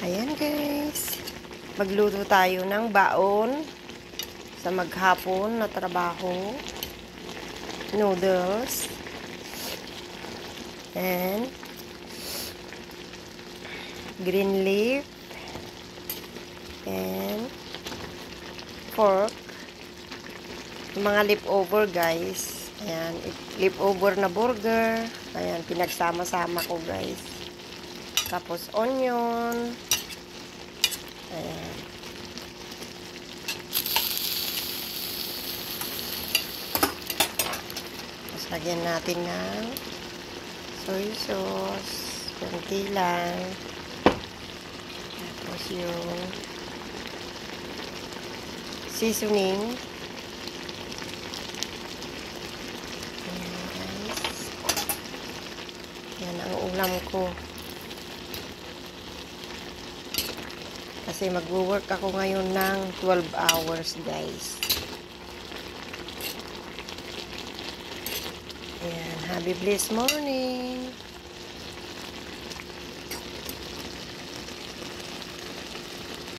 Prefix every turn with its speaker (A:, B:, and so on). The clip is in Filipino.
A: Ayan guys, magluto tayo ng baon sa maghapon na trabaho. Noodles and green leaf and pork. Mga leftover guys. Ayan, leftover na burger. Ayan, pinagsama-sama ko guys. Tapos onion. Ayan. Tapos lagyan natin ng soy sauce. Kunti lang. Tapos yung seasoning. Ayan guys. Yan ang ulam ko. Kasi mag-work ako ngayon ng 12 hours guys. Ayan, happy blessed morning.